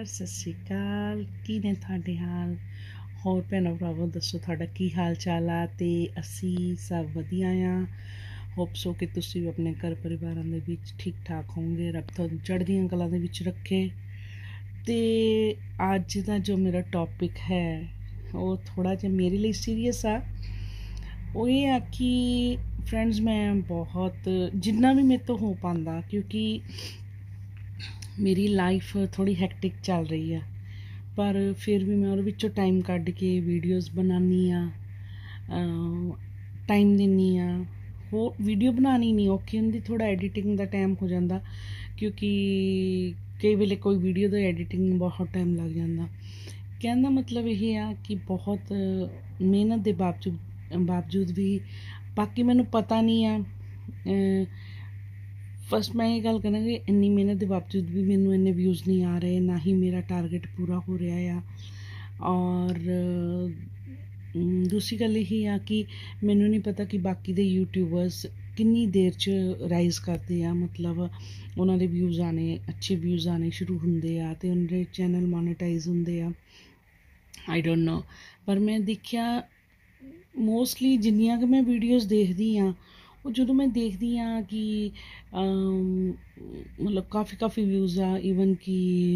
नमस्कार सत श्री अकाल की ने ਤੁਹਾਡੇ हाल होर भैनों भरावो दसो ਤੁਹਾਡਾ की हाल चाल आ ते असी सब वधिया आ होप सो कि तुसी भी अपने घर परिवारां दे विच ठीक ठाक होंगे रब तुहानूं चढ़दियां कलां दे विच रखे ते अज दा जो मेरा टॉपिक है वो थोड़ा जिहा मेरे लिए सीरियस आ वो ये आ कि फ्रेंड्स मैं बहुत जिन्ना भी मेरे तो हो पांदा क्योंकि मेरी लाइफ थोड़ी हैक्टिक चल रही है पर फिर भी मैं ਉਹਦੇ ਵਿੱਚੋਂ टाइम ਕੱਢ के वीडियोज़ बनानी टाइम दिनी वो वीडियो बनानी नहीं औखी होंदी थोड़ा एडिटिंग का टाइम हो जाता क्योंकि कई वेले कोई वीडियो का एडिटिंग में बहुत टाइम लग जाता कहने का मतलब ये आ कि बहुत मेहनत के बावजूद भी बाकी मैनू पता नहीं आ फस्ट मैं ये गल करना कि इन्नी मेहनत के बावजूद भी मैनू इन्ने व्यूज़ नहीं आ रहे ना ही मेरा टारगेट पूरा हो रहा है और दूसरी गल यही आ कि मैनू नहीं पता कि बाकी दे यूट्यूबर्स किन्नी देर च राइज करते हैं मतलब उन्होंने व्यूज़ आने अच्छे व्यूज़ आने शुरू होंगे तो उन्होंने चैनल मोनेटाइज होंगे आई डोंट नो पर मैं देखिया मोस्टली जिन्नियां कि मैं वीडियोज़ देखती हाँ वो जो मैं देखती हाँ कि मतलब काफ़ी व्यूज़ आ ईवन कि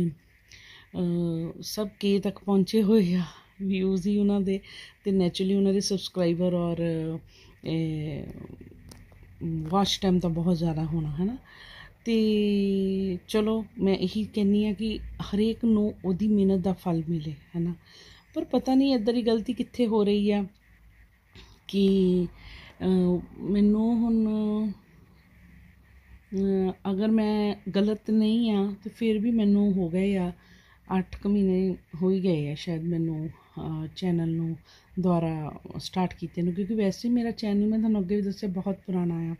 सब के तक पहुँचे हुए आ व्यूज़ ही उन्होंने तो नैचुरली उन्होंने सबसक्राइबर और वॉच टाइम तो बहुत ज़्यादा होना है ना तो चलो मैं यही कहनी हाँ कि हरेक नूं उहदी मेहनत का फल मिले है ना पर पता नहीं इधर ही गलती कित्थे हो रही है कि मैनू हुण अगर मैं गलत नहीं हाँ तो फिर भी मैनू हो गए 8 महीने हो ही गए शायद मैनू चैनल नू दोबारा स्टार्ट किए नू क्योंकि वैसे मेरा चैनल मैं तुहानूं अगे भी दस्सिया बहुत पुराना आ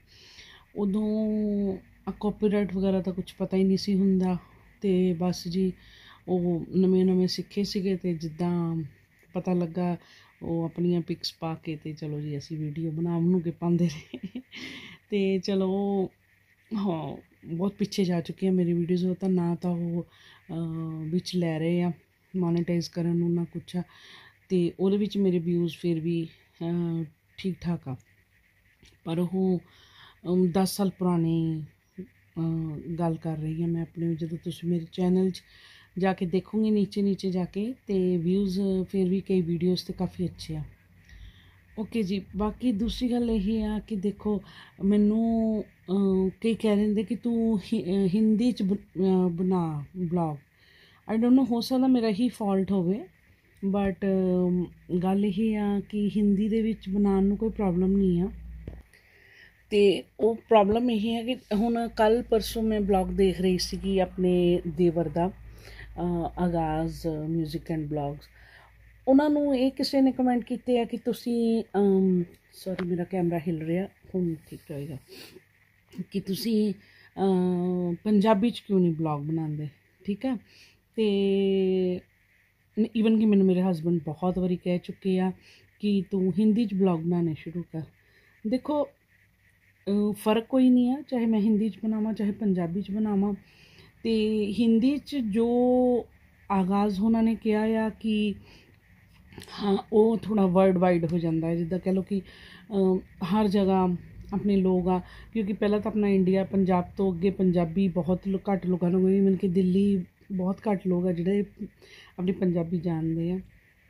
उदों कॉपीराइट वगैरह तो कुछ पता ही नहीं सी हुंदा ते बस जी वो नਵੇਂ सिखे सीगे ते जिद्दां पता लगा वो अपनियां पिक्स पा के ते चलो जी असी वीडियो बना बनू के पाते रहे तो चलो हाँ बहुत पिछे जा चुकी है मेरी वीडियोज़ तो ना तो वो बिच लै रहे हैं मोनेटाइज करन ना कुछ तो ਉਹਦੇ ਵਿੱਚ मेरे व्यूज़ फिर भी ठीक ठाक आ पर वो 10 साल पुरानी गल कर रही है मैं अपने जो तुम मेरे चैनल जाके देखूँगी नीचे जाके तो व्यूज़ फिर भी कई वीडियोज़ तो काफ़ी अच्छे हैं ओके जी बाकी दूसरी गल यही है कि देखो मैनू कई कह रहे कि तू हिंदी च बना ब्लॉग आई डोंट नो हो सकता मेरा ही फॉल्ट होवे बट गल यही है कि हिंदी दे विच बनाने नू कोई प्रॉब्लम नहीं है तो वो प्रॉब्लम यही है कि हुण कल परसों मैं ब्लॉग देख रही सी अपने देवर दा आगाज़ म्यूजिक एंड ब्लॉग्स उन्होंने ये किसी ने कमेंट किए कि तुसी सॉरी मेरा कैमरा हिल रहा हुण ठीक रहेगा कि तुसी पंजाबी च क्यों नहीं ब्लॉग बनाते ठीक है तो ईवन कि मैंने मेरे हसबैंड बहुत बारी कह चुके हैं कि तू हिंदी च ब्लॉग बनाने शुरू कर देखो फ़र्क कोई नहीं है चाहे मैं हिंदी च बनावां चाहे पंजाबी च बनावां तो हिंदी च जो आगाज़ उन्होंने कहा है कि हाँ वो थोड़ा वर्ल्ड वाइड हो जाता है जिद्दां कह लो कि हर जगह अपने लोग आ क्योंकि पहला तो अपना इंडिया पंजाब तो अगे पंजाबी बहुत घट लोगों को ईवन कि दिल्ली बहुत घट लोग आ जिहड़े अपनी पंजाबी जानते हैं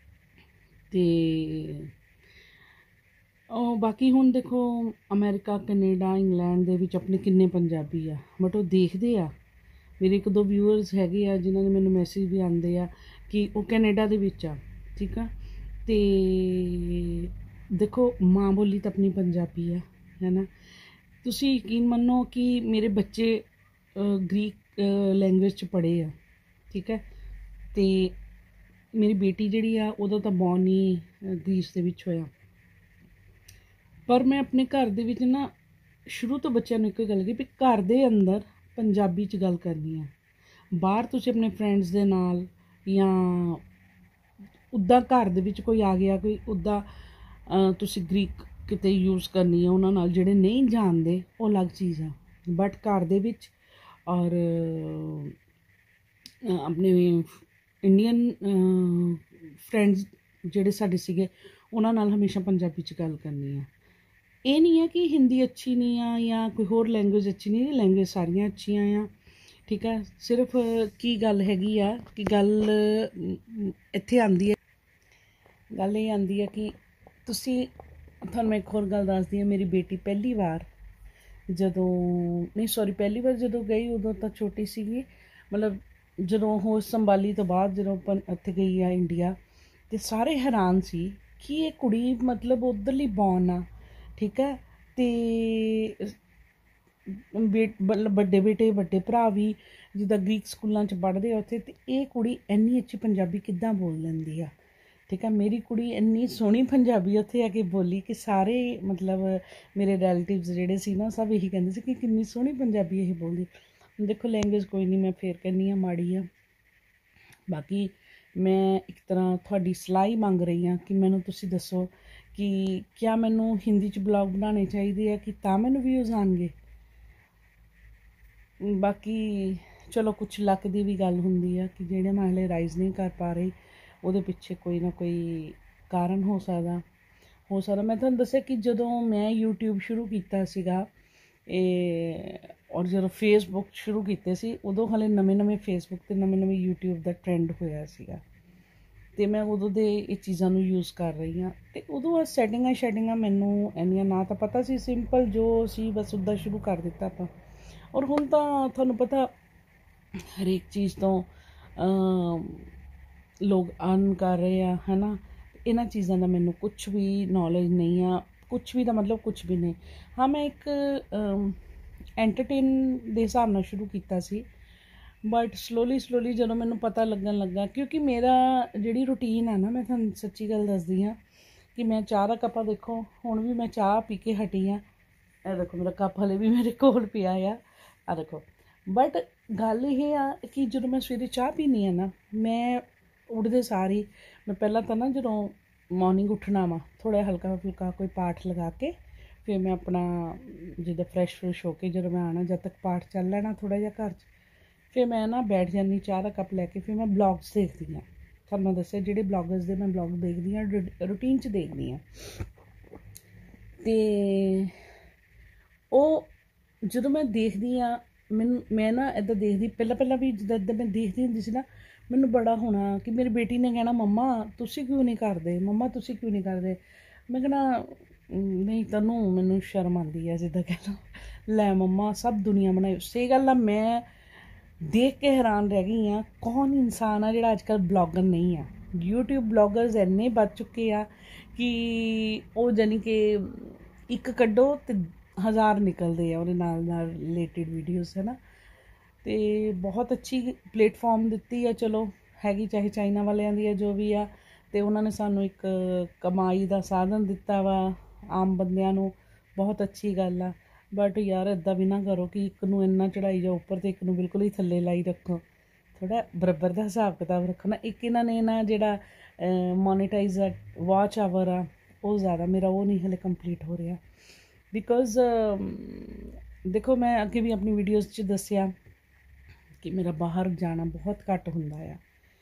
तो बाकी हुण देखो अमेरिका कनेडा इंग्लैंड दे विच अपने किन्ने पंजाबी आ बट वो देखते आ मेरे 1-2 व्यूअर्स हैगे आ जिन्होंने मैनू मैसेज भी आते हैं कि वो कैनेडा दे विच आ ठीक है तो देखो माँ बोली तो अपनी पंजाबी है ना तुसी यकीन मनो कि मेरे बच्चे ग्रीक लैंग्वेज च पढ़े आ ठीक है तो मेरी बेटी जिहड़ी आ उहदा तो बॉर्न ही ग्रीस दे विच होया पर मैं अपने घर दे विच ना शुरू तो बच्चों ने एक गल की भी घर दे अंदर पंजाबी च गल करनी है बाहर तुसीं अपने फ्रेंड्स दे नाल या उदा घर दे विच कोई आ गया कोई उदा तुसीं ग्रीक किते यूज़ करनी है उन्हां नाल जिहड़े नहीं जानते वो अलग चीज़ है बट घर दे विच और अपने ਇੰਡੀਅਨ ਫਰੈਂਡਸ ਜਿਹੜੇ ਸਾਡੇ ਸੀਗੇ ਉਹਨਾਂ ਨਾਲ ਹਮੇਸ਼ਾ ਪੰਜਾਬੀ 'ਚ ਗੱਲ ਕਰਨੀ ਆ। ਇਹ ਨਹੀਂ ਹੈ ਕਿ ਹਿੰਦੀ ਅੱਛੀ ਨਹੀਂ ਆ ਜਾਂ ਕੋਈ ਹੋਰ ਲੈਂਗੁਏਜ ਅੱਛੀ ਨਹੀਂ, ਲੈਂਗੁਏਜ ਸਾਰੀਆਂ ਅੱਛੀਆਂ ਆ, ਠੀਕ ਹੈ। ਸਿਰਫ ਕੀ ਗੱਲ ਹੈਗੀ ਆ ਕਿ ਗੱਲ ਇੱਥੇ ਆਉਂਦੀ ਹੈ, ਗੱਲ ਇਹ ਆਉਂਦੀ ਹੈ ਕਿ ਤੁਸੀਂ, ਤੁਹਾਨੂੰ ਮੈਂ ਇੱਕ ਹੋਰ ਗੱਲ ਦੱਸਦੀ ਹਾਂ। ਮੇਰੀ ਬੇਟੀ ਪਹਿਲੀ ਵਾਰ ਜਦੋਂ ਗਈ ਉਦੋਂ ਤਾਂ ਛੋਟੀ ਸੀਗੀ, ਮਤਲਬ ਜਦੋਂ ਹੋਸ਼ ਸੰਭਾਲੀ ਤੋਂ ਬਾਅਦ ਜਦੋਂ ਇੱਥੇ ਗਈ ਆ ਇੰਡੀਆ, ਅਤੇ ਸਾਰੇ ਹੈਰਾਨ ਸੀ ਕਿ ਇਹ ਕੁੜੀ ਮਤਲਬ ਉੱਧਰਲੀ ਬੌਰਨ ਆ, ਠੀਕ ਹੈ। ਅਤੇ ਵੱਡੇ ਬੇਟੇ ਵੱਡੇ ਭਰਾ ਵੀ ਜਿੱਦਾਂ ਗ੍ਰੀਕ ਸਕੂਲਾਂ 'ਚ ਪੜ੍ਹਦੇ ਆ ਉੱਥੇ, ਅਤੇ ਇਹ ਕੁੜੀ ਇੰਨੀ ਅੱਛੀ ਪੰਜਾਬੀ ਕਿੱਦਾਂ ਬੋਲ ਲੈਂਦੀ ਆ, ਠੀਕ ਹੈ। ਮੇਰੀ ਕੁੜੀ ਇੰਨੀ ਸੋਹਣੀ ਪੰਜਾਬੀ ਉੱਥੇ ਆ ਕੇ ਬੋਲੀ ਕਿ ਸਾਰੇ ਮਤਲਬ ਮੇਰੇ ਰਿਲੇਟਿਵਸ ਜਿਹੜੇ ਸੀ ਨਾ, ਸਭ ਇਹੀ ਕਹਿੰਦੇ ਸੀ ਕਿ ਕਿੰਨੀ ਸੋਹਣੀ ਪੰਜਾਬੀ ਇਹ ਬੋਲਦੀ। ਦੇਖੋ ਲੈਂਗੁਏਜ ਕੋਈ ਨਹੀਂ, ਮੈਂ ਫੇਰ ਕਹਿੰਦੀ ਹਾਂ ਮਾੜੀ ਆ। ਬਾਕੀ ਮੈਂ ਇੱਕ ਤਰ੍ਹਾਂ ਤੁਹਾਡੀ ਸਲਾਹ ਹੀ ਮੰਗ ਰਹੀ ਹਾਂ ਕਿ ਮੈਨੂੰ ਤੁਸੀਂ ਦੱਸੋ ਕਿ ਕਿਆ ਮੈਨੂੰ ਹਿੰਦੀ 'ਚ ਬਲੌਗ ਬਣਾਉਣੇ ਚਾਹੀਦੇ ਆ ਕਿ ਤਾਂ ਮੈਨੂੰ ਵਿਊਜ਼ ਆਉਣਗੇ। ਬਾਕੀ ਚਲੋ ਕੁਛ ਲੱਕ ਦੀ ਵੀ ਗੱਲ ਹੁੰਦੀ ਆ ਕਿ ਜਿਹੜੇ ਮੈਂ ਹਲੇ ਰਾਈਜ਼ ਨਹੀਂ ਕਰ ਪਾ ਰਹੀ, ਉਹਦੇ ਪਿੱਛੇ ਕੋਈ ਨਾ ਕੋਈ ਕਾਰਨ ਹੋ ਸਕਦਾ। ਮੈਂ ਤੁਹਾਨੂੰ ਦੱਸਿਆ ਕਿ ਜਦੋਂ ਮੈਂ YouTube ਸ਼ੁਰੂ ਕੀਤਾ ਸੀਗਾ ਔਰ ਜਦੋਂ ਫੇਸਬੁੱਕ ਸ਼ੁਰੂ ਕੀਤੇ ਸੀ, ਉਦੋਂ ਹਾਲੇ ਨਵੇਂ ਫੇਸਬੁੱਕ ਅਤੇ ਨਵੇਂ YouTube ਦਾ ਟਰੈਂਡ ਹੋਇਆ ਸੀਗਾ, ਅਤੇ ਮੈਂ ਉਦੋਂ ਦੇ ਇਹ ਚੀਜ਼ਾਂ ਨੂੰ ਯੂਜ਼ ਕਰ ਰਹੀ ਹਾਂ। ਅਤੇ ਉਦੋਂ ਸੈਟਿੰਗਾਂ ਮੈਨੂੰ ਇੰਨੀਆਂ ਨਾ ਤਾਂ ਪਤਾ ਸੀ, ਸਿੰਪਲ ਜੋ ਸੀ ਬਸ ਉੱਦਾਂ ਸ਼ੁਰੂ ਕਰ ਦਿੱਤਾ ਆਪਾਂ। ਔਰ ਹੁਣ ਤਾਂ ਤੁਹਾਨੂੰ ਪਤਾ ਹਰੇਕ ਚੀਜ਼ ਤੋਂ ਲੋਕ ਅਰਨ ਕਰ ਰਹੇ ਆ, ਹੈ ਨਾ। ਇਹਨਾਂ ਚੀਜ਼ਾਂ ਦਾ ਮੈਨੂੰ ਕੁਛ ਵੀ ਨੌਲੇਜ ਨਹੀਂ ਆ, ਕੁਛ ਵੀ ਦਾ ਮਤਲਬ ਕੁਛ ਵੀ ਨਹੀਂ। ਹਾਂ, ਮੈਂ ਇੱਕ ਐਂਟਰਟੇਨ ਦੇ ਹਿਸਾਬ ਨਾਲ ਸ਼ੁਰੂ ਕੀਤਾ ਸੀ, ਬਟ ਸਲੋਲੀ ਜਦੋਂ ਮੈਨੂੰ ਪਤਾ ਲੱਗਣ ਲੱਗਾ, ਕਿਉਂਕਿ ਮੇਰਾ ਜਿਹੜੀ ਰੂਟੀਨ ਹੈ ਨਾ, ਮੈਂ ਤੁਹਾਨੂੰ ਸੱਚੀ ਗੱਲ ਦੱਸਦੀ ਹਾਂ ਕਿ ਮੈਂ ਚਾਹ ਦਾ ਕੱਪ, ਦੇਖੋ ਹੁਣ ਵੀ ਮੈਂ ਚਾਹ ਪੀ ਕੇ ਹਟੀ ਹਾਂ, ਇਹ ਦੇਖੋ ਮੇਰਾ ਕੱਪ ਹਲੇ ਵੀ ਮੇਰੇ ਕੋਲ ਪਿਆ ਆ ਦੇਖੋ। ਬਟ ਗੱਲ ਇਹ ਆ ਕਿ ਜਦੋਂ ਮੈਂ ਸਵੇਰੇ ਚਾਹ ਪੀਂਦੀ ਹਾਂ ਨਾ, ਮੈਂ ਉੱਠਦੇ ਸਾਰ ਹੀ ਮੈਂ ਪਹਿਲਾਂ ਤਾਂ ਨਾ ਜਦੋਂ ਮੋਰਨਿੰਗ ਉੱਠਣਾ ਵਾ, ਥੋੜ੍ਹਾ ਹਲਕਾ ਫੁਲਕਾ ਕੋਈ ਪਾਠ ਲਗਾ ਕੇ, ਫਿਰ ਮੈਂ ਆਪਣਾ ਜਿੱਦਾਂ ਫਰੈਸ਼ ਹੋ ਕੇ ਜਦੋਂ ਮੈਂ ਆਉਣਾ, ਜਦ ਤੱਕ ਪਾਠ ਚੱਲ ਲੈਣਾ ਥੋੜ੍ਹਾ ਜਿਹਾ ਘਰ 'ਚ, ਫਿਰ ਮੈਂ ਨਾ ਬੈਠ ਜਾਂਦੀ ਚਾਹ ਦਾ ਕੱਪ ਲੈ ਕੇ, ਫਿਰ ਮੈਂ ਬਲੌਗਸ ਦੇਖਦੀ ਹਾਂ। ਤੁਹਾਨੂੰ ਮੈਂ ਦੱਸਿਆ ਜਿਹੜੇ ਬਲੌਗਰਸ ਦੇ ਮੈਂ ਬਲੌਗ ਦੇਖਦੀ ਹਾਂ, ਰੂਟੀਨ 'ਚ ਦੇਖਦੀ ਹਾਂ। ਅਤੇ ਉਹ ਜਦੋਂ ਮੈਂ ਦੇਖਦੀ ਹਾਂ, ਮੈਂ ਨਾ ਇੱਦਾਂ ਦੇਖਦੀ, ਪਹਿਲਾਂ ਵੀ ਜਿੱਦਾਂ ਮੈਂ ਦੇਖਦੀ ਹੁੰਦੀ ਸੀ ਨਾ, ਮੈਨੂੰ ਬੜਾ ਹੋਣਾ ਕਿ ਮੇਰੀ ਬੇਟੀ ਨੇ ਕਹਿਣਾ, ਮੰਮਾ ਤੁਸੀਂ ਕਿਉਂ ਨਹੀਂ ਕਰਦੇ, ਮੈਂ ਕਹਿਣਾ ਨਹੀਂ ਤੈਨੂੰ, ਮੈਨੂੰ ਸ਼ਰਮ ਆਉਂਦੀ ਹੈ ਜਿੱਦਾਂ ਕਹਿ ਲਓ। ਲੈ ਮੰਮਾ ਸਭ ਦੁਨੀਆ ਬਣਾਈ, ਸਹੀ ਗੱਲ ਆ। ਮੈਂ ਦੇਖ ਕੇ ਹੈਰਾਨ ਰਹਿ ਗਈ ਹਾਂ, ਕੌਣ ਇਨਸਾਨ ਆ ਜਿਹੜਾ ਅੱਜ ਕੱਲ੍ਹ ਬਲੌਗਰ ਨਹੀਂ ਆ। YouTube ਬਲੌਗਰਸ ਇੰਨੇ ਵੱਧ ਚੁੱਕੇ ਆ ਕਿ ਉਹ ਜਾਨੀ ਕਿ ਇੱਕ ਕੱਢੋ ਅਤੇ 1000 ਨਿਕਲਦੇ ਆ ਉਹਦੇ ਨਾਲ ਰਿਲੇਟਿਡ ਵੀਡੀਓਜ਼, ਹੈ ਨਾ। ਅਤੇ ਬਹੁਤ ਅੱਛੀ ਪਲੇਟਫਾਰਮ ਦਿੱਤੀ ਆ, ਚਲੋ ਹੈਗੀ, ਚਾਹੇ ਚਾਈਨਾ ਵਾਲਿਆਂ ਦੀ ਆ ਜੋ ਵੀ ਆ, ਅਤੇ ਉਹਨਾਂ ਨੇ ਸਾਨੂੰ ਇੱਕ ਕਮਾਈ ਦਾ ਸਾਧਨ ਦਿੱਤਾ ਵਾ ਆਮ ਬੰਦਿਆਂ ਨੂੰ, ਬਹੁਤ ਅੱਛੀ ਗੱਲ ਆ। ਬਟ ਯਾਰ ਇੱਦਾਂ ਵੀ ਨਾ ਕਰੋ ਕਿ ਇੱਕ ਨੂੰ ਇੰਨਾ ਚੜਾਈ ਜਾਓ ਉੱਪਰ ਅਤੇ ਇੱਕ ਨੂੰ ਬਿਲਕੁਲ ਹੀ ਥੱਲੇ ਲਾਈ ਰੱਖੋ, ਥੋੜ੍ਹਾ ਬਰਾਬਰ ਦਾ ਹਿਸਾਬ ਕਿਤਾਬ ਰੱਖੋ ਨਾ। ਇੱਕ ਇਹਨਾਂ ਨੇ ਨਾ ਜਿਹੜਾ ਮੋਨੀਟਾਈਜ਼ ਵਾਚ ਆਵਰ ਆ, ਉਹ ਜ਼ਿਆਦਾ ਮੇਰਾ ਉਹ ਨਹੀਂ ਹਲੇ ਕੰਪਲੀਟ ਹੋ ਰਿਹਾ, ਬਿਕੋਜ਼ ਦੇਖੋ ਮੈਂ ਅੱਗੇ ਵੀ ਆਪਣੀ ਵੀਡੀਓਜ਼ 'ਚ ਦੱਸਿਆ ਕਿ ਮੇਰਾ ਬਾਹਰ ਜਾਣਾ ਬਹੁਤ ਘੱਟ ਹੁੰਦਾ ਆ।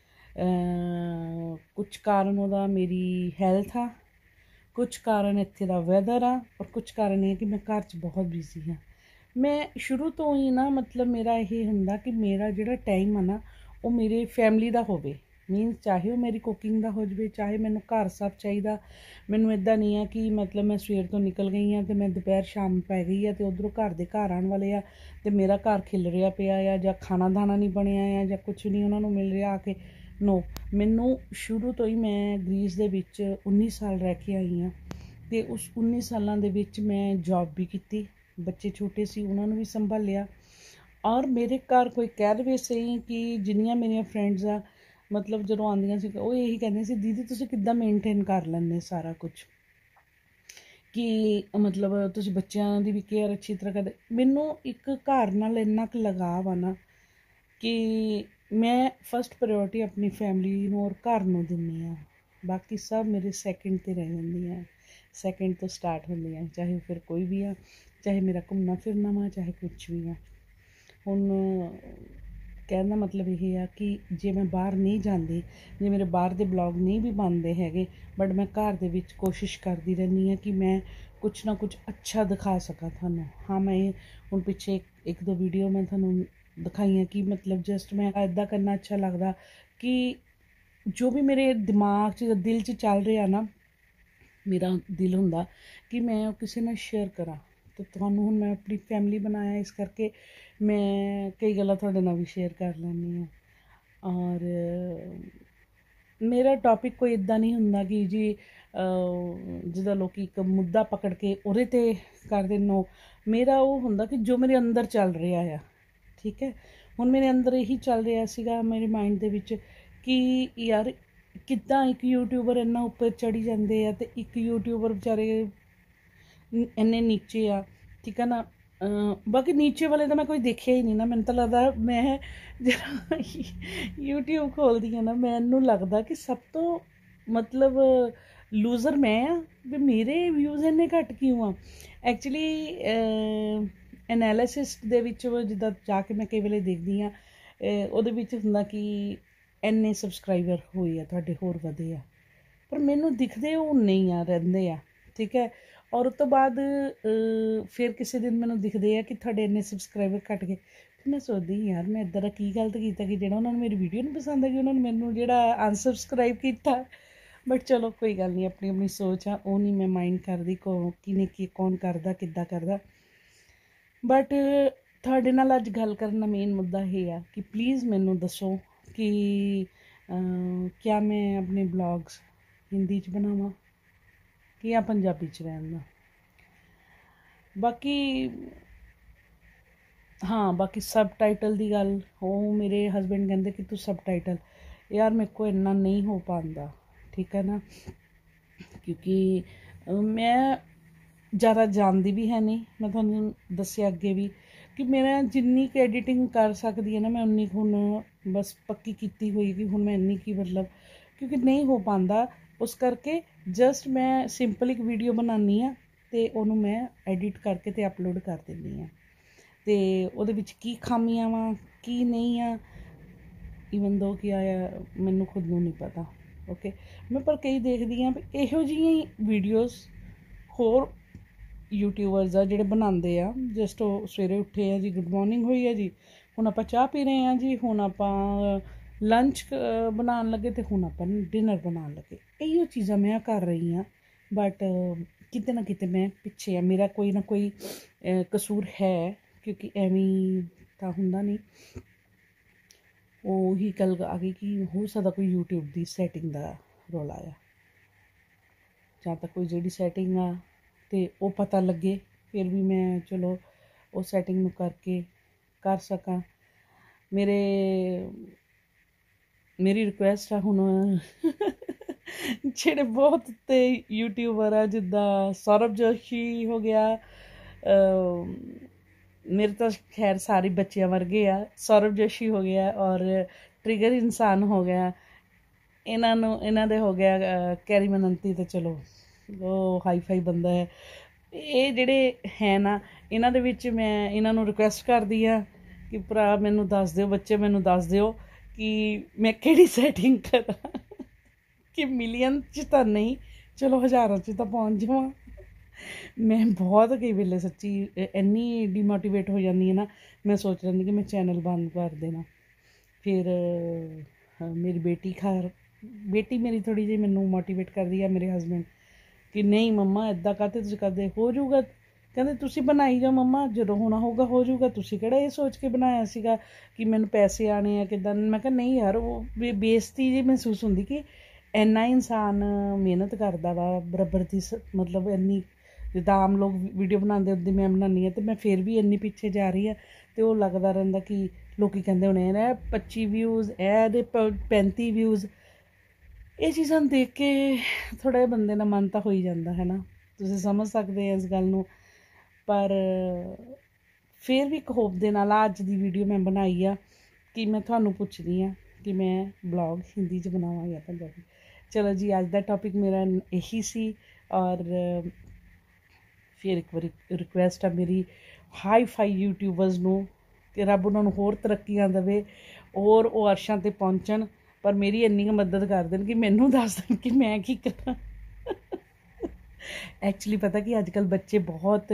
ਕੁਛ ਕਾਰਨ ਉਹਦਾ ਮੇਰੀ ਹੈਲਥ ਆ, ਕੁਛ ਕਾਰਨ ਇੱਥੇ ਦਾ ਵੈਦਰ ਆ, ਔਰ ਕੁਛ ਕਾਰਨ ਇਹ ਹੈ ਕਿ ਮੈਂ ਘਰ 'ਚ ਬਹੁਤ ਬਿਜ਼ੀ ਹਾਂ। ਮੈਂ ਸ਼ੁਰੂ ਤੋਂ ਹੀ ਨਾ ਮਤਲਬ ਮੇਰਾ ਇਹ ਹੁੰਦਾ ਕਿ ਮੇਰਾ ਜਿਹੜਾ ਟਾਈਮ ਆ ਨਾ, ਉਹ ਮੇਰੇ ਫੈਮਿਲੀ ਦਾ ਹੋਵੇ, ਮੀਨਸ ਚਾਹੇ ਉਹ ਮੇਰੀ ਕੁਕਿੰਗ ਦਾ ਹੋ ਜਾਵੇ, ਚਾਹੇ ਮੈਨੂੰ ਘਰ ਸਭ ਚਾਹੀਦਾ। ਮੈਨੂੰ ਇੱਦਾਂ ਨਹੀਂ ਆ ਕਿ ਮਤਲਬ ਮੈਂ ਸਵੇਰ ਤੋਂ ਨਿਕਲ ਗਈ ਹਾਂ ਅਤੇ ਮੈਂ ਦੁਪਹਿਰ ਸ਼ਾਮ ਪੈ ਗਈ ਆ ਅਤੇ ਉੱਧਰੋਂ ਘਰ ਆਉਣ ਵਾਲੇ ਆ ਅਤੇ ਮੇਰਾ ਘਰ ਖਿਲ ਰਿਹਾ ਪਿਆ ਆ, ਜਾਂ ਖਾਣਾ ਦਾਣਾ ਨਹੀਂ ਬਣਿਆ ਆ, ਜਾਂ ਕੁਛ ਨਹੀਂ ਉਹਨਾਂ ਨੂੰ ਮਿਲ ਰਿਹਾ ਆ ਕੇ। ਨੋ, ਮੈਨੂੰ ਸ਼ੁਰੂ ਤੋਂ ਹੀ, ਮੈਂ ਗ੍ਰੀਸ ਦੇ ਵਿੱਚ 19 ਸਾਲ ਰਹਿ ਕੇ ਆਈ ਹਾਂ, ਅਤੇ ਉਸ 19 ਸਾਲਾਂ ਦੇ ਵਿੱਚ ਮੈਂ ਜੋਬ ਵੀ ਕੀਤੀ, ਬੱਚੇ ਛੋਟੇ ਸੀ ਉਹਨਾਂ ਨੂੰ ਵੀ ਸੰਭਾਲਿਆ। ਔਰ ਮੇਰੇ ਘਰ ਕੋਈ ਕਹਿ ਦੇਵੇ ਸਹੀ ਕਿ ਜਿੰਨੀਆਂ ਮੇਰੀਆਂ ਫਰੈਂਡਸ ਆ, ਮਤਲਬ ਜਦੋਂ ਆਉਂਦੀਆਂ ਸੀ ਉਹ ਇਹੀ ਕਹਿੰਦੀਆਂ ਸੀ, ਦੀਦੀ ਤੁਸੀਂ ਕਿੱਦਾਂ ਮੇਨਟੇਨ ਕਰ ਲੈਂਦੇ ਸਾਰਾ ਕੁਛ, ਕਿ ਮਤਲਬ ਤੁਸੀਂ ਬੱਚਿਆਂ ਦੀ ਵੀ ਕੇਅਰ ਅੱਛੀ ਤਰ੍ਹਾਂ ਕਰਦੇ। ਮੈਨੂੰ ਇੱਕ ਘਰ ਨਾਲ ਇੰਨਾ ਕੁ ਲਗਾਵ ਆ ਨਾ ਕਿ ਮੈਂ ਫਸਟ ਪ੍ਰਾਇਓਰਟੀ ਆਪਣੀ ਫੈਮਿਲੀ ਨੂੰ ਔਰ ਘਰ ਨੂੰ ਦਿੰਦੀ ਹਾਂ, ਬਾਕੀ ਸਭ ਮੇਰੇ ਸੈਕਿੰਡ 'ਤੇ ਰਹਿ ਜਾਂਦੀਆਂ, ਸੈਕਿੰਡ ਤੋਂ ਸਟਾਰਟ ਹੁੰਦੀਆਂ, ਚਾਹੇ ਫਿਰ ਕੋਈ ਵੀ ਆ, ਚਾਹੇ ਮੇਰਾ ਘੁੰਮਣਾ ਫਿਰਨਾ ਵਾ, ਚਾਹੇ ਕੁਛ ਵੀ ਆ। ਹੁਣ ਕਹਿਣ ਦਾ ਮਤਲਬ ਇਹ ਆ ਕਿ ਜੇ ਮੈਂ ਬਾਹਰ ਨਹੀਂ ਜਾਂਦੀ, ਜੇ ਮੇਰੇ ਬਾਹਰ ਦੇ ਬਲੌਗ ਨਹੀਂ ਵੀ ਬਣਦੇ ਹੈਗੇ, ਬਟ ਮੈਂ ਘਰ ਦੇ ਵਿੱਚ ਕੋਸ਼ਿਸ਼ ਕਰਦੀ ਰਹਿੰਦੀ ਹਾਂ ਕਿ ਮੈਂ ਕੁਛ ਨਾ ਕੁਛ ਅੱਛਾ ਦਿਖਾ ਸਕਾਂ ਤੁਹਾਨੂੰ। ਹਾਂ, ਮੈਂ ਹੁਣ ਪਿੱਛੇ ਇੱਕ ਦੋ ਵੀਡੀਓ ਮੈਂ ਤੁਹਾਨੂੰ ਦਿਖਾਈਆਂ ਕਿ ਮਤਲਬ ਜਸਟ ਮੈਂ ਇੱਦਾਂ ਕਰਨਾ ਅੱਛਾ ਲੱਗਦਾ ਕਿ ਜੋ ਵੀ ਮੇਰੇ ਦਿਮਾਗ 'ਚ ਦਿਲ 'ਚ ਚੱਲ ਰਿਹਾ ਨਾ, ਮੇਰਾ ਦਿਲ ਹੁੰਦਾ ਕਿ ਮੈਂ ਉਹ ਕਿਸੇ ਨਾਲ ਸ਼ੇਅਰ ਕਰਾਂ। ਤੇ ਤੁਹਾਨੂੰ ਹੁਣ ਮੈਂ ਆਪਣੀ ਫੈਮਿਲੀ ਬਣਾਇਆ, ਇਸ ਕਰਕੇ ਮੈਂ ਕਈ ਗੱਲਾਂ ਤੁਹਾਡੇ ਨਾਲ ਵੀ ਸ਼ੇਅਰ ਕਰ ਲੈਂਦੀ ਹਾਂ। ਔਰ ਮੇਰਾ ਟੌਪਿਕ ਕੋਈ ਇੱਦਾਂ ਨਹੀਂ ਹੁੰਦਾ ਕਿ ਜੀ ਜਿੱਦਾਂ ਲੋਕ ਇੱਕ ਮੁੱਦਾ ਪਕੜ ਕੇ ਉਹਦੇ 'ਤੇ ਕਰਦੇ ਨੋ। ਮੇਰਾ ਉਹ ਹੁੰਦਾ ਕਿ ਜੋ ਮੇਰੇ ਅੰਦਰ ਚੱਲ ਰਿਹਾ ਆ, ਠੀਕ ਹੈ। ਹੁਣ ਮੇਰੇ ਅੰਦਰ ਇਹੀ ਚੱਲ ਰਿਹਾ ਸੀਗਾ ਮੇਰੇ ਮਾਈਂਡ ਦੇ ਵਿੱਚ ਕਿ ਯਾਰ ਕਿੱਦਾਂ ਇੱਕ ਯੂਟਿਊਬਰ ਇੰਨਾ ਉੱਪਰ ਚੜ੍ਹੀ ਜਾਂਦੇ ਆ ਅਤੇ ਇੱਕ ਯੂਟਿਊਬਰ ਵਿਚਾਰੇ ਇੰਨੇ ਨੀਚੇ ਆ, ਠੀਕ ਹੈ ਨਾ। ਬਾਕੀ ਨੀਚੇ ਵਾਲੇ ਤਾਂ ਮੈਂ ਕੋਈ ਦੇਖਿਆ ਹੀ ਨਹੀਂ ਨਾ। ਮੈਨੂੰ ਤਾਂ ਲੱਗਦਾ ਮੈਂ ਜਿਹੜਾ ਯੂਟਿਊਬ ਖੋਲ੍ਹਦੀ ਹਾਂ ਨਾ, ਮੈਨੂੰ ਲੱਗਦਾ ਕਿ ਸਭ ਤੋਂ ਮਤਲਬ ਲੂਜ਼ਰ ਮੈਂ ਆ ਵੀ ਮੇਰੇ ਵਿਊਜ਼ ਇੰਨੇ ਘੱਟ ਕਿਉਂ ਆ। ਐਕਚੁਅਲੀ ਐਨਾਲਿਸਿਸ ਦੇ ਵਿੱਚ ਜਿੱਦਾਂ ਜਾ ਕੇ ਮੈਂ ਕਈ ਵੇਲੇ ਦੇਖਦੀ ਹਾਂ, ਉਹਦੇ ਵਿੱਚ ਹੁੰਦਾ ਕਿ ਇੰਨੇ ਸਬਸਕ੍ਰਾਈਬਰ ਹੋਏ ਆ ਤੁਹਾਡੇ, ਹੋਰ ਵਧੇ ਆ, ਪਰ ਮੈਨੂੰ ਦਿਖਦੇ ਉਹ ਨਹੀਂ ਆ, ਰਹਿੰਦੇ ਆ, ਠੀਕ ਹੈ। ਔਰ ਉਸ ਤੋਂ ਬਾਅਦ ਫਿਰ ਕਿਸੇ ਦਿਨ ਮੈਨੂੰ ਦਿਖਦੇ ਆ ਕਿ ਤੁਹਾਡੇ ਇੰਨੇ ਸਬਸਕ੍ਰਾਈਬਰ ਘੱਟ ਗਏ। ਫਿਰ ਮੈਂ ਸੋਚਦੀ ਯਾਰ ਮੈਂ ਇੱਦਾਂ ਦਾ ਕੀ ਗਲਤ ਕੀਤਾ ਕਿ ਜਿਹੜਾ ਉਹਨਾਂ ਨੂੰ ਮੇਰੀ ਵੀਡੀਓ ਨਹੀਂ ਪਸੰਦ ਆਈ, ਉਹਨਾਂ ਨੇ ਮੈਨੂੰ ਜਿਹੜਾ ਅਨਸਬਸਕ੍ਰਾਈਬ ਕੀਤਾ। ਬਟ ਚਲੋ ਕੋਈ ਗੱਲ ਨਹੀਂ, ਆਪਣੀ ਆਪਣੀ ਸੋਚ ਆ, ਉਹ ਨਹੀਂ ਮੈਂ ਮਾਈਂਡ ਕਰਦੀ ਕਿਨੇ ਕੀ ਕੌਣ ਕਰਦਾ ਕਿੱਦਾਂ ਕਰਦਾ। ਬਟ ਤੁਹਾਡੇ ਨਾਲ ਅੱਜ ਗੱਲ ਕਰਨ ਦਾ ਮੇਨ ਮੁੱਦਾ ਇਹ ਆ ਕਿ ਪਲੀਜ਼ ਮੈਨੂੰ ਦੱਸੋ ਕਿ ਕਿਆ ਮੈਂ ਆਪਣੇ ਬਲੌਗਸ ਹਿੰਦੀ 'ਚ ਬਣਾਵਾਂ ਕਿ ਜਾਂ ਪੰਜਾਬੀ 'ਚ ਰਹਿਣ ਦਾ। ਬਾਕੀ ਹਾਂ, ਬਾਕੀ ਸਬ ਟਾਈਟਲ ਦੀ ਗੱਲ, ਉਹ ਮੇਰੇ ਹਸਬੈਂਡ ਕਹਿੰਦੇ ਕਿ ਤੂੰ ਸਬ ਟਾਈਟਲ, ਯਾਰ ਮੇਰੇ ਕੋਲ ਇੰਨਾ ਨਹੀਂ ਹੋ ਪਾਉਂਦਾ, ਠੀਕ ਹੈ ਨਾ, ਕਿਉਂਕਿ ਮੈਂ ਜ਼ਿਆਦਾ ਜਾਣਦੀ ਵੀ ਹੈ ਨਹੀਂ। ਮੈਂ ਤੁਹਾਨੂੰ ਦੱਸਿਆ ਅੱਗੇ ਵੀ ਕਿ ਮੇਰਾ ਜਿੰਨੀ ਕੁ ਐਡੀਟਿੰਗ ਕਰ ਸਕਦੀ ਹੈ ਨਾ, ਮੈਂ ਉਨੀ ਕੁ ਹੁਣ ਬਸ ਪੱਕੀ ਕੀਤੀ ਹੋਈ ਕਿ ਹੁਣ ਮੈਂ ਇੰਨੀ ਕੀ ਮਤਲਬ, ਕਿਉਂਕਿ ਨਹੀਂ ਹੋ ਪਾਉਂਦਾ, ਉਸ ਕਰਕੇ ਜਸਟ ਮੈਂ ਸਿੰਪਲ ਇੱਕ ਵੀਡੀਓ ਬਣਾਉਂਦੀ ਹਾਂ ਅਤੇ ਉਹਨੂੰ ਮੈਂ ਐਡਿਟ ਕਰਕੇ ਅਤੇ ਅਪਲੋਡ ਕਰ ਦਿੰਦੀ ਹਾਂ। ਅਤੇ ਉਹਦੇ ਵਿੱਚ ਕੀ ਖਾਮੀਆਂ ਵਾ ਕੀ ਨਹੀਂ ਆ, ਈਵਨ ਦੋ ਕੀ ਆਇਆ ਮੈਨੂੰ ਖੁਦ ਨੂੰ ਨਹੀਂ ਪਤਾ, ਓਕੇ। ਮੈਂ ਪਰ ਕਈ ਦੇਖਦੀ ਹਾਂ ਵੀ ਇਹੋ ਜਿਹੀਆਂ ਹੀ ਵੀਡੀਓਜ਼ ਹੋਰ ਯੂਟਿਊਬਰਸ ਆ ਜਿਹੜੇ ਬਣਾਉਂਦੇ ਆ। ਜਸਟ ਉਹ ਸਵੇਰੇ ਉੱਠੇ ਆ ਜੀ, ਗੁੱਡ ਮੋਰਨਿੰਗ ਹੋਈ ਹੈ ਜੀ, ਹੁਣ ਆਪਾਂ ਚਾਹ ਪੀ ਰਹੇ ਹਾਂ ਜੀ, ਹੁਣ ਆਪਾਂ ਲੰਚ ਬਣਾਉਣ ਲੱਗੇ ਅਤੇ ਹੁਣ ਆਪਾਂ ਡਿਨਰ ਬਣਾਉਣ ਲੱਗੇ। ਇਹੋ ਚੀਜ਼ਾਂ ਮੈਂ ਕਰ ਰਹੀ ਹਾਂ, ਬਟ ਕਿਤੇ ਨਾ ਕਿਤੇ ਮੈਂ ਪਿੱਛੇ ਆ, ਮੇਰਾ ਕੋਈ ਨਾ ਕੋਈ ਕਸੂਰ ਹੈ, ਕਿਉਂਕਿ ਐਵੇਂ ਤਾਂ ਹੁੰਦਾ ਨਹੀਂ। ਉਹੀ ਗੱਲ ਆ ਗਈ ਕਿ ਹੋ ਸਕਦਾ ਕੋਈ ਯੂਟਿਊਬ ਦੀ ਸੈਟਿੰਗ ਦਾ ਰੌਲਾ ਆ, ਜਾਂ ਤਾਂ ਕੋਈ ਜਿਹੜੀ ਸੈਟਿੰਗ ਆ ਅਤੇ ਉਹ ਪਤਾ ਲੱਗੇ, ਫਿਰ ਵੀ ਮੈਂ ਚਲੋ ਉਹ ਸੈਟਿੰਗ ਨੂੰ ਕਰਕੇ ਕਰ ਸਕਾਂ। ਮੇਰੀ ਰਿਕੁਐਸਟ ਆ ਹੁਣ ਜਿਹੜੇ ਬਹੁਤ ਤੇ ਯੂਟਿਊਬਰ ਆ, ਜਿੱਦਾਂ ਸੌਰਵ ਜੋਸ਼ੀ ਹੋ ਗਿਆ, ਮੇਰੇ ਤਾਂ ਖੈਰ ਸਾਰੇ ਬੱਚਿਆਂ ਵਰਗੇ ਆ, ਸੌਰਵ ਜੋਸ਼ੀ ਹੋ ਗਿਆ ਔਰ ਟ੍ਰਿਗਰ ਇਨਸਾਨ ਹੋ ਗਿਆ, ਇਹਨਾਂ ਦੇ ਹੋ ਗਿਆ ਕੈਰੀ ਮਨੰਤੀ, ਤਾਂ ਚਲੋ ਉਹ ਹਾਈ ਫਾਈ ਬੰਦਾ ਹੈ। ਇਹ ਜਿਹੜੇ ਹੈ ਨਾ, ਇਹਨਾਂ ਦੇ ਵਿੱਚ ਮੈਂ ਇਹਨਾਂ ਨੂੰ ਰਿਕੁਐਸਟ ਕਰਦੀ ਹਾਂ ਕਿ ਭਰਾ ਮੈਨੂੰ ਦੱਸ ਦਿਓ, ਬੱਚੇ ਮੈਨੂੰ ਦੱਸ ਦਿਓ ਕਿ ਮੈਂ ਕਿਹੜੀ ਸੈਟਿੰਗ ਕਰਾਂ ਕਿ ਮਿਲੀਅਨ 'ਚ ਤਾਂ ਨਹੀਂ, ਚਲੋ ਹਜ਼ਾਰਾਂ 'ਚ ਤਾਂ ਪਹੁੰਚ ਜਾਵਾਂ। ਮੈਂ ਬਹੁਤ ਕਈ ਵੇਲੇ ਸੱਚੀ ਇੰਨੀ ਡੀਮੋਟੀਵੇਟ ਹੋ ਜਾਂਦੀ ਹਾਂ ਨਾ, ਮੈਂ ਸੋਚ ਲੈਂਦੀ ਕਿ ਮੈਂ ਚੈਨਲ ਬੰਦ ਕਰ ਦੇਣਾ। ਫਿਰ ਮੇਰੀ ਬੇਟੀ ਮੇਰੀ ਥੋੜ੍ਹੀ ਜਿਹੀ ਮੈਨੂੰ ਮੋਟੀਵੇਟ ਕਰਦੀ ਆ, ਮੇਰੇ ਹਸਬੈਂਡ, ਕਿ ਨਹੀਂ ਮੰਮਾ ਇੱਦਾਂ ਕਰਦੇ, ਤੁਸੀਂ ਕਰਦੇ ਹੋ ਜਾਊਗਾ, ਕਹਿੰਦੇ ਤੁਸੀਂ ਬਣਾਈ ਜਾਓ ਮੰਮਾ, ਜਦੋਂ ਹੋਣਾ ਹੋਊਗਾ ਹੋ ਜਾਊਗਾ, ਤੁਸੀਂ ਕਿਹੜਾ ਇਹ ਸੋਚ ਕੇ ਬਣਾਇਆ ਸੀਗਾ ਕਿ ਮੈਨੂੰ ਪੈਸੇ ਆਉਣੇ ਆ ਕਿੱਦਾਂ। ਮੈਂ ਕਿਹਾ ਨਹੀਂ ਯਾਰ, ਉਹ ਬੇਇੱਜ਼ਤੀ ਜਿਹੀ ਮਹਿਸੂਸ ਹੁੰਦੀ ਕਿ ਇੰਨਾ ਇਨਸਾਨ ਮਿਹਨਤ ਕਰਦਾ ਵਾ ਬਰਾਬਰ ਦੀ, ਮਤਲਬ ਇੰਨੀ ਜਿੱਦਾਂ ਆਮ ਲੋਕ ਵੀਡੀਓ ਬਣਾਉਂਦੇ ਉੱਦਾਂ ਮੈਂ ਬਣਾਉਂਦੀ ਹਾਂ, ਅਤੇ ਮੈਂ ਫਿਰ ਵੀ ਇੰਨੀ ਪਿੱਛੇ ਜਾ ਰਹੀ ਹਾਂ। ਅਤੇ ਉਹ ਲੱਗਦਾ ਰਹਿੰਦਾ ਕਿ ਲੋਕ ਕਹਿੰਦੇ ਹੋਣੇ ਨਾ 25 ਵਿਊਜ਼, ਇਹਦੇ 35 ਵਿਊਜ਼। ਇਹ ਚੀਜ਼ਾਂ ਦੇਖ ਕੇ ਥੋੜ੍ਹਾ ਜਿਹਾ ਬੰਦੇ ਦਾ ਮਨ ਤਾਂ ਹੋ ਹੀ ਜਾਂਦਾ ਹੈ ਨਾ, ਤੁਸੀਂ ਸਮਝ ਸਕਦੇ ਆ ਇਸ ਗੱਲ ਨੂੰ। ਪਰ ਫਿਰ ਵੀ ਇੱਕ ਹੋਪ ਦੇ ਨਾਲ ਅੱਜ ਦੀ ਵੀਡੀਓ ਮੈਂ ਬਣਾਈ ਆ ਕਿ ਮੈਂ ਤੁਹਾਨੂੰ ਪੁੱਛਦੀ ਹਾਂ ਕਿ ਮੈਂ ਬਲੌਗ ਹਿੰਦੀ 'ਚ ਬਣਾਵਾਂ ਜਾਂ ਪੰਜਾਬੀ। ਚਲੋ ਜੀ, ਅੱਜ ਦਾ ਟੌਪਿਕ ਮੇਰਾ ਇਹੀ ਸੀ। ਔਰ ਫਿਰ ਇੱਕ ਵਾਰੀ ਰਿਕੁਐਸਟ ਆ ਮੇਰੀ ਹਾਈ ਫਾਈ ਯੂਟਿਊਬਰਸ ਨੂੰ ਕਿ ਰੱਬ ਉਹਨਾਂ ਨੂੰ ਹੋਰ ਤਰੱਕੀਆਂ ਦੇਵੇ, ਹੋਰ ਉਹ ਅਰਸ਼ਾਂ 'ਤੇ ਪਹੁੰਚਣ। ਪਰ ਮੇਰੀ ਇੰਨੀ ਕੁ ਮਦਦ ਕਰ ਦੇਣ ਕਿ ਮੈਨੂੰ ਦੱਸ ਦੇਣ ਕਿ ਮੈਂ ਕੀ ਕਰਾਂ। ਐਕਚੁਅਲੀ ਪਤਾ ਕਿ ਅੱਜ ਕੱਲ੍ਹ ਬੱਚੇ ਬਹੁਤ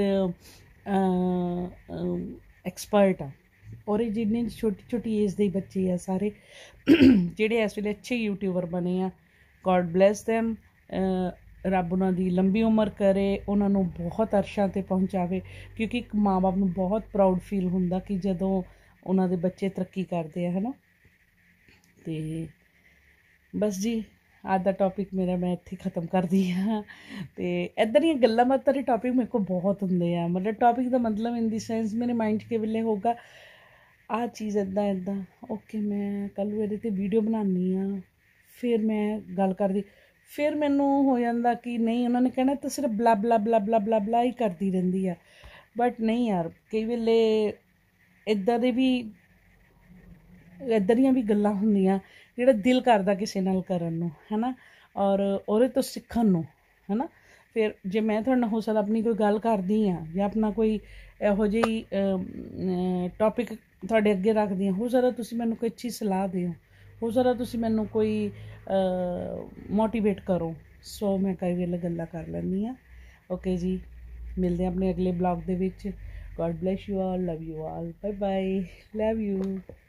ਐਕਸਪਰਟ ਆ, ਔਰ ਇਹ ਜਿੰਨੇ ਛੋਟੀ ਛੋਟੀ ਏਜ ਦੇ ਬੱਚੇ ਆ ਸਾਰੇ ਜਿਹੜੇ ਇਸ ਵੇਲੇ ਅੱਛੇ ਯੂਟਿਊਬਰ ਬਣੇ ਆ, ਗੋਡ ਬਲੈਸ ਦੈਮ। ਰੱਬ ਉਹਨਾਂ ਦੀ ਲੰਬੀ ਉਮਰ ਕਰੇ, ਉਹਨਾਂ ਨੂੰ ਬਹੁਤ ਅਰਸ਼ਾਂ 'ਤੇ ਪਹੁੰਚਾਵੇ, ਕਿਉਂਕਿ ਇੱਕ ਮਾਂ ਬਾਪ ਨੂੰ ਬਹੁਤ ਪ੍ਰਾਊਡ ਫੀਲ ਹੁੰਦਾ ਕਿ ਜਦੋਂ ਉਹਨਾਂ ਦੇ ਬੱਚੇ ਤਰੱਕੀ ਕਰਦੇ ਆ, ਹੈ ਨਾ। ਅਤੇ ਬਸ ਜੀ, ਅੱਜ ਦਾ ਟੋਪਿਕ ਮੇਰਾ ਮੈਂ ਇੱਥੇ ਖ਼ਤਮ ਕਰਦੀ ਹਾਂ। ਅਤੇ ਇੱਦਾਂ ਦੀਆਂ ਗੱਲਾਂ ਬਾਤਾਂ ਦੇ ਟੋਪਿਕ ਮੇਰੇ ਕੋਲ ਬਹੁਤ ਹੁੰਦੇ ਆ, ਮਤਲਬ ਟੋਪਿਕ ਦਾ ਮਤਲਬ ਇਨ ਦੀ ਸੈਂਸ ਮੇਰੇ ਮਾਈਂਡ 'ਚ ਕਿ ਵੇਲੇ ਹੋਊਗਾ ਆਹ ਚੀਜ਼ ਇੱਦਾਂ ਓਕੇ, ਮੈਂ ਕੱਲ੍ਹ ਨੂੰ ਇਹਦੇ 'ਤੇ ਵੀਡੀਓ ਬਣਾਉਂਦੀ ਹਾਂ, ਫਿਰ ਮੈਂ ਗੱਲ ਕਰਦੀ, ਫਿਰ ਮੈਨੂੰ ਹੋ ਜਾਂਦਾ ਕਿ ਨਹੀਂ, ਉਹਨਾਂ ਨੇ ਕਹਿਣਾ ਤਾਂ ਸਿਰਫ ਬਲਾ ਬਲਾ ਬਲਾ ਬਲਾ ਬਲਾ ਬਲਾ ਹੀ ਕਰਦੀ ਰਹਿੰਦੀ ਆ। ਬਟ ਨਹੀਂ ਯਾਰ, ਕਈ ਵੇਲੇ ਇੱਦਾਂ ਦੀਆਂ ਵੀ ਗੱਲਾਂ ਹੁੰਦੀਆਂ ਜਿਹੜਾ ਦਿਲ ਕਰਦਾ ਕਿਸੇ ਨਾਲ ਕਰਨ ਨੂੰ, ਹੈ ਨਾ, ਔਰ ਉਹਦੇ ਤੋਂ ਸਿੱਖਣ ਨੂੰ, ਹੈ ਨਾ। ਫਿਰ ਜੇ ਮੈਂ ਤੁਹਾਡੇ ਨਾਲ ਹੋ ਸਕਦਾ ਆਪਣੀ ਕੋਈ ਗੱਲ ਕਰਦੀ ਹਾਂ ਜਾਂ ਆਪਣਾ ਕੋਈ ਇਹੋ ਜਿਹੀ ਟੋਪਿਕ ਤੁਹਾਡੇ ਅੱਗੇ ਰੱਖਦੀ ਹਾਂ, ਹੋ ਸਕਦਾ ਤੁਸੀਂ ਮੈਨੂੰ ਕੋਈ ਅੱਛੀ ਸਲਾਹ ਦਿਓ, ਹੋ ਸਕਦਾ ਤੁਸੀਂ ਮੈਨੂੰ ਕੋਈ ਮੋਟੀਵੇਟ ਕਰੋ। ਸੋ ਮੈਂ ਕਈ ਵੇਲੇ ਗੱਲਾਂ ਕਰ ਲੈਂਦੀ ਹਾਂ। ਓਕੇ ਜੀ, ਮਿਲਦੇ ਹਾਂ ਆਪਣੇ ਅਗਲੇ ਬਲੌਗ ਦੇ ਵਿੱਚ। God bless you all, love you all, bye bye, love you.